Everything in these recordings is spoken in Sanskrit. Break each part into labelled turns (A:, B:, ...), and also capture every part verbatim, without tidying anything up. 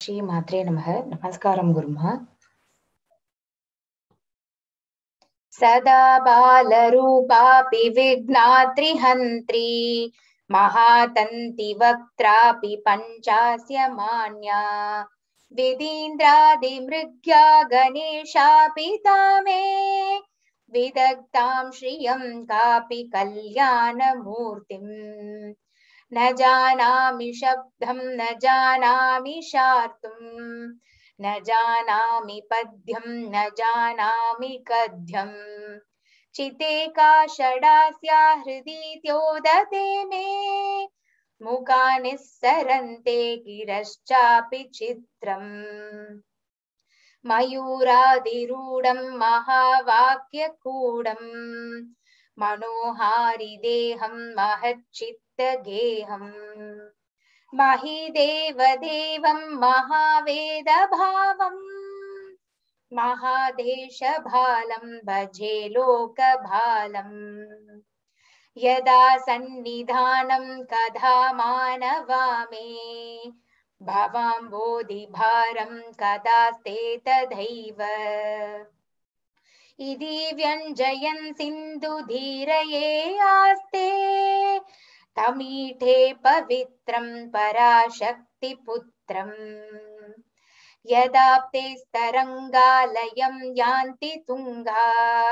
A: श्री मात्रे नमः। नमस्कारं गुरुमः। सदा बालरूपापि विघ्नात्रिहन्त्री महातन्ति वक्त्रापि पञ्चास्य मान्या विदीन्द्रादिमृग्या गणेशापि तामे विदग्धां श्रियं कापि कल्याणमूर्तिम् न जानामि शब्दं न जानामि शार्तुम् न जानामि पद्यं न जानामि कद्यं चिते का षडास्या हृदि त्योदते मे मुखानि सरन्ते गिरश्चापि चित्रम् मयूरादिरूढं महावाक्यकूढं मनोहारि देहं महच्चित्तगेहम् महिदेवदेवं महावेदभावं महादेशभालं भजे लोकभालम् यदा सन्निधानं कदा मानवामे भवाम्बोधिभारं कदास्ते तथैव इति व्यञ्जयन् सिन्धुधीरये आस्ते तमीठे पवित्रं पराशक्तिपुत्रम् यदाप्ते स्तरङ्गालयं यान्ति तुङ्गा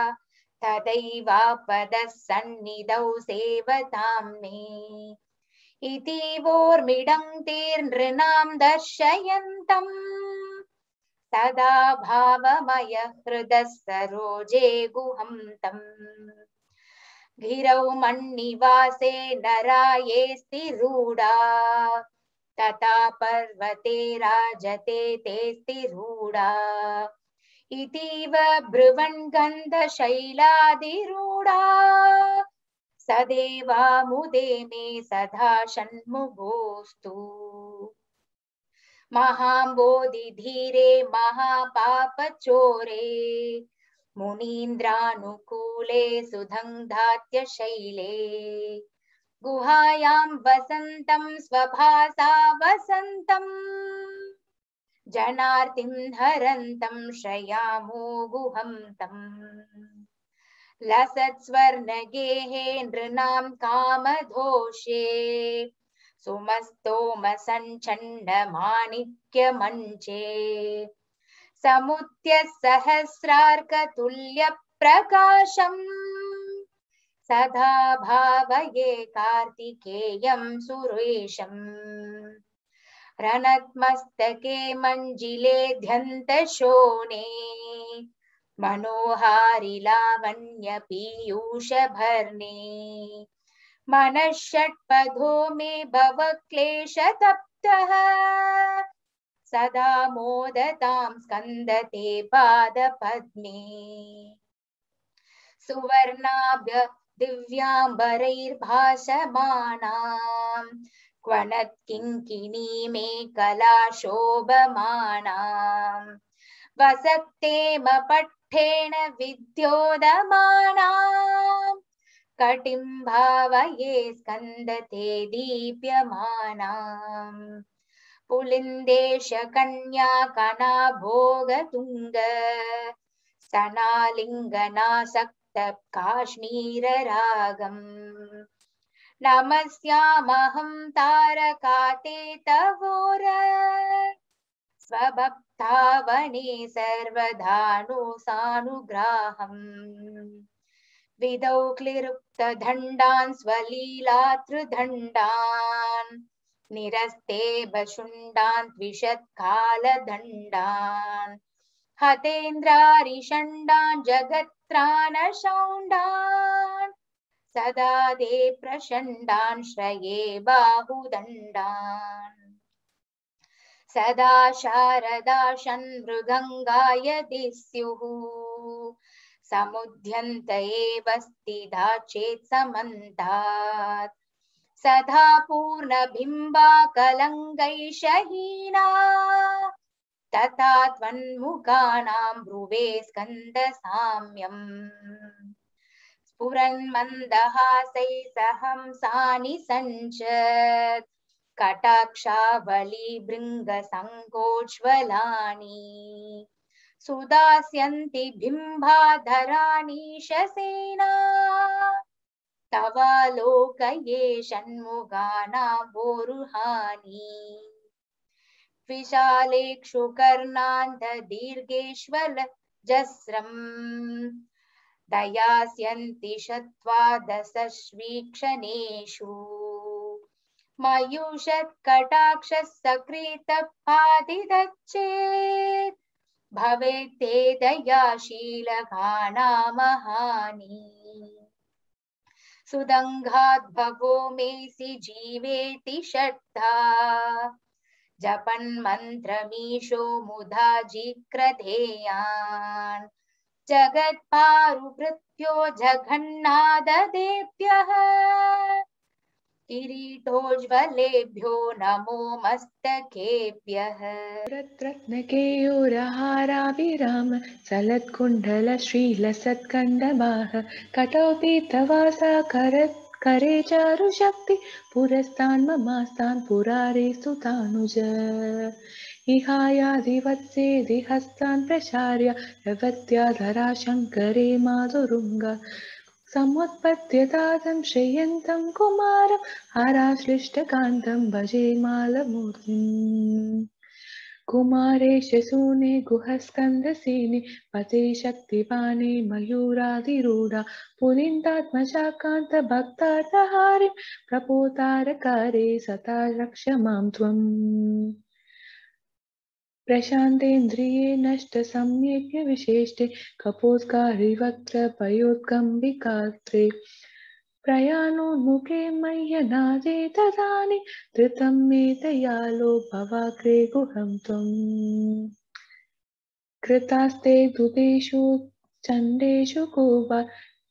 A: तदैवापदः सन्निधौ सेवतां मे इति वोर्मिडङ्क्तिर्नृणां दर्शयन्तम् सदा भावमय हृदः सरोजे गुहं तम् गिरौ मन्निवासे नराये स्थिरूढा तथा पर्वते राजते ते स्थिरूढा इतीव ब्रुवन् गन्धशैलादिरूढा सदेवा मुदे मे सदा षण्मुखोऽस्तु महाम्बोधिधीरे महापापचोरे मुनीन्द्रानुकूले सुधङ्धात्य शैले गुहायां वसन्तं स्वभासा वसन्तं जनार्तिं हरन्तं श्रयामो गुहं तम् लसत्स्वर्णगेहे नृणां कामधोषे सुमस्तोमसञ्चण्डमाणिक्यमञ्चे समुद्यसहस्रार्कतुल्यप्रकाशम् सदा भावये कार्तिकेयं सुरेशम् रणत्मस्तके मञ्जिले ध्यन्तशोणे मनोहारि लावण्य पीयूषभर्णे मनः षट्पदो मे भव क्लेशतप्तः सदा मोदतां स्कन्दते पादपद्मे सुवर्णाभ्य दिव्याम्बरैर्भासमानां क्वनत्किङ्किणी मे कला शोभमानां वसक्तेमपट्ठेन विद्योदमानां कटिं भावये स्कन्दते दीप्यमानां पुलिन्देशकन्या कणाभोगतुङ्ग सनालिङ्गनासक्त काश्मीररागम् नमस्यामहं तारकाते तवोर स्वभक्तावने सर्वदानुसानुग्राहम् विदौ क्लिरुक्तदण्डान् स्वलीलातृदण्डान् निरस्ते बशुण्डान् द्विषत्कालदण्डान् हतेन्द्रारिषण्डान् जगत्त्राणशौण्डान् सदा दे प्रचण्डान् श्रये बाहुदण्डान् सदा शारदा षण्मृगङ्गाय दिस्युः समुद्यन्त एव स्थिता चेत् समन्तात् सदा पूर्णबिम्बा कलङ्कैषहीना तथा त्वन्मुखानां भ्रुवे स्कन्दसाम्यम् स्फुरन्मन्दहासैः सहंसानि सञ्चत् कटाक्षावली भृङ्गसङ्कोज्ज्वलानि सुदास्यन्ति बिम्बाधराणि शसेना तवालोकये षण्मुगानाम्भोरुहानि विशालेक्षुकर्णान्तदीर्घेष्वलजस्रम् दयास्यन्ति शत्वादशश्वीक्षणेषु मयूषत्कटाक्षः सकृतपादिदच्चेत् भवेत् ते दयाशीलगानामहानि सुदङ्घाद्भवो मेसि जीवेति षट्धा जपन्मन्त्रमीशो मुधा जिक्रधेयान् जगत्पारुभृत्यो जघन्नाददेभ्यः किरीटोज्ज्वलेभ्यो नमो मस्तकेभ्यः
B: रत्नकेयूरहाराभिराम सलत्कुण्डलश्रीलसत्कण्डबाह कटौ पीतवासा करे चारुशक्ति पुरस्तान्ममास्तान् पुरारे सुतानुज इहायादिवत्सेदि हस्तान् प्रचार्य रवत्याधरा शङ्करे माधुरुङ्गा समुत्पद्यतातं श्रेयन्तं कुमारं हाराश्लिष्टकान्तं भजे मालमूर्तिम् कुमारेश सूने गुहस्कन्दसेने पते शक्तिपाने मयूराधिरूढा पुलिन्दात्मजाकान्त भक्तार्थहारिं प्रपोतारकारे सता रक्ष मां त्वम् प्रशान्तेन्द्रिये नष्ट सम्यक् विशेष्टे कपोत्कारिवक्त्र पयोत्कम्बिकात्रे प्रयाणोन्मुखे मह्यनादे तदानीं धृतं मे दयालो भवाग्रे गुहं त्वम् कृतास्ते दुतेषु चण्डेषु कोवा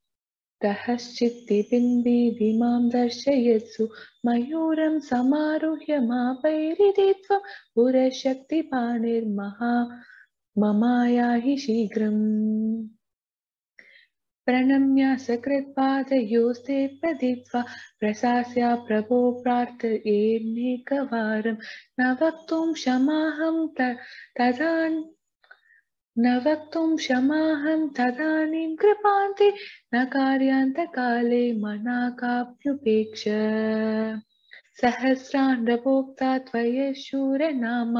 B: दहश्चित्तिबिम्बिमां दर्शयत्सु मयूरं समारुह्य मापैरिति त्वं पुरशक्तिपाणिर्महा ममायाहि शीघ्रम् प्रणम्य सकृत्पादयोस्ते प्रदित्वा प्रशास्या प्रभो प्रार्थयेन्नेकवारं न वक्तुं क्षमाहं तदा न वक्तुं क्षमाहं तदानीं कृपान्ते न कार्यान्तकाले मना काप्युपेक्ष सहस्राण्डभोक्ता त्वयशूरनामा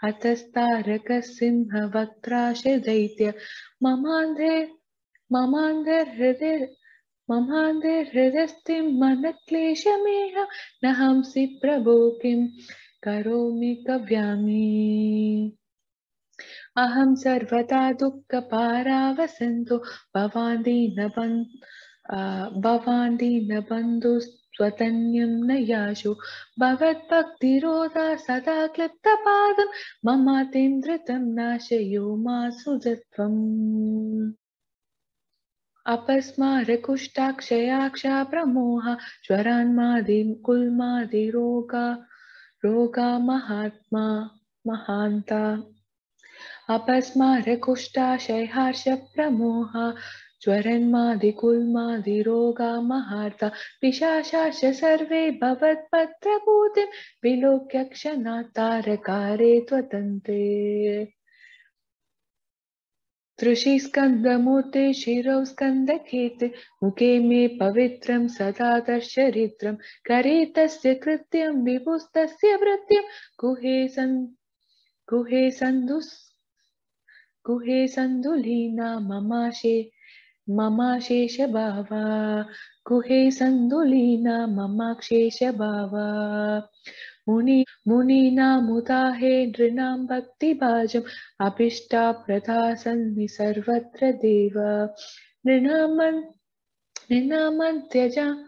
B: हतस्तारकसिंहवक्त्राश दैत्य ममान्धे ममान्धहृदय ममान्धहृदस्तिं मनक्लेशमेह न हंसि प्रभो किं करोमि कव्यामि अहं सर्वदा दुःखपारावसन्तो भवान् दीनबन्धु भवान् दीनबन्धुस्त्वतन्यं न याशो भवद्भक्तिरोधा सदा क्लिप्तपादं ममातीन्द्रितं नाशयो मा सुदत्वम् अपस्मारकुष्ठाक्षयाक्षा प्रमोहा ज्वरान्मादि कुल्मादिरोगा रोगा महात्मा महान्ता अपस्मारकुष्ठाशयहर्षप्रमोहा ज्वरन्मादिकुल्मादिरोगा महार्ता पिशाचाश्च सर्वे भवत्पत्रभूतिं विलोक्य क्षणात् तारकारे त्वतन्त्रे तृषिस्कन्दमूर्ते शिरौ स्कन्दकेते मुखे मे पवित्रं सदा दर्शरित्रं करे तस्य कृत्यं विभुस्तस्य वृत्यं गुहे सन् गुहे सन्दुस् गुहे सन्दुलीना ममाशे ममाशेषभावा गुहे सन्दुलीना ममाक्षेषभावा मुनि मुनीनामुदाहे नृणां भक्तिभाजम् अभीष्टा प्रदा सन्नि सर्वत्र देव नृणामन् नृणामन्त्यजा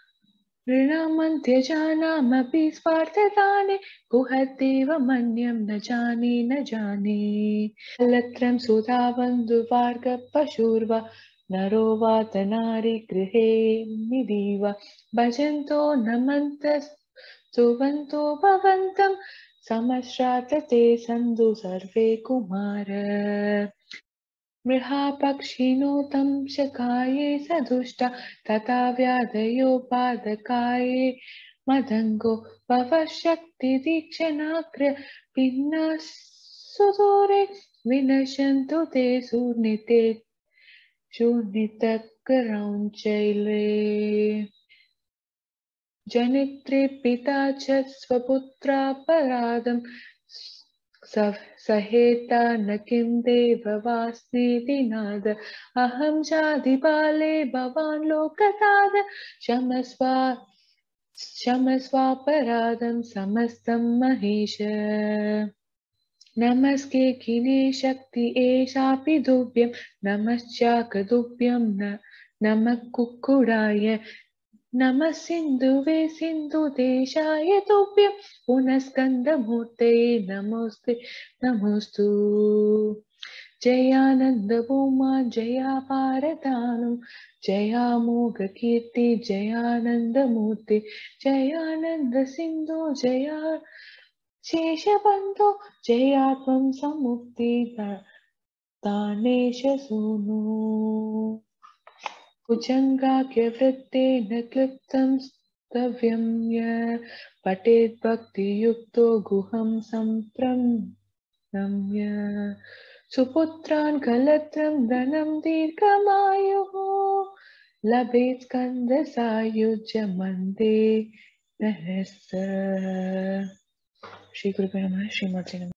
B: नृणामन्त्यजानामपि स्वार्थदाने गुहद्देव मन्यं न जाने न जाने लत्रं सुधाबन्धुवार्गपशुर्वा नरो वात नारी गृहे निदीव भजन्तो नमन्तः सुवन्तो भवन्तं समश्रातते सन्धु सर्वे कुमार मृहापक्षिणो तं शकाये सदुष्टा तथा व्याधयो पादकाये मदङ्गो भवशक्तिदीक्षणाग्र भिन्नाः सुदूरे विनशन्तु ते शून्यते शून्यतक्रौञ्चैले जनित्रे पिता च स्वपुत्रापराधं सहेता न किं देववास्नीति नाद अहं जादिबाले भवान् लोकताद क्षमस्व क्षमस्वापराधं समस्तं महेश नमस्ते किने शक्ति एषापि दुभ्यं नमश्चाकदुभ्यं न नमः कुक्कुडाय नमः सिन्धुवे सिन्धुदेशाय तुभ्यं पुनस्कन्दमूर्तये नमोस्ते नमोस्तु जयानन्दभूमा जयापारदानु जयामोघकीर्ति जयानन्दमूर्ति जयानन्दसिन्धु जया शेषबन्धो जयात्मं समुक्ति दानेश सूनु भुजङ्गाख्यवृत्तेन क्लृप्तं स्तव्यं य पठेत् भक्तियुक्तो गुहं सम्प्रम्य सुपुत्रान् कलत्रं धनं दीर्घमायुः लभेत् स्कन्दसायुज्य मन्दे नरः श्री गुरुभ्यो नमः श्रीमात्रे नमः।